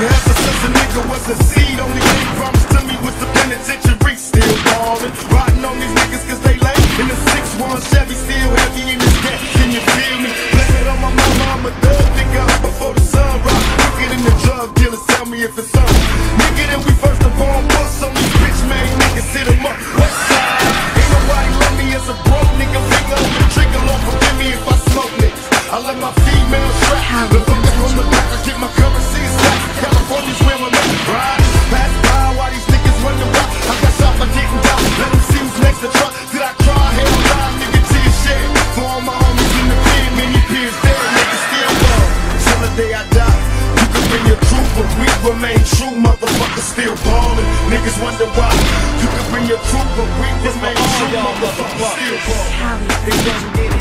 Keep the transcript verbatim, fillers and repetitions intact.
Ever since a nigga was a seed, only thing promised to me was the penitentiary. Still ballin', riding on these niggas cause they late. In the six one Chevy, still heavy in this cat. Can you feel me? Blame it on my mama, I'm a thug nigga up before the sun rise. Look it in the drug dealers, tell me if it's on. Nigga, then we first of all bust on these bitch made niggas, hit 'em up. West side, ain't nobody love me as a broke nigga. Finger on the trigger, Lord forgive me if I smoke niggas. I let my female strap. The fucker from the back, I get my currency slack. California's where I'm at. Ride, pass by while these niggas run the rock. I got shot but didn't die. Let them see who's next to truck. Did I cry? Hell nah, nigga, to your shit. For all my homies in the pen, many peers dead, niggas still love. Till the day I die, you can bring your truth, but we remain true. Motherfuckers still ballin'. Niggas wonder why. You can bring your truth, but we remain true. Motherfuckers still ballin'.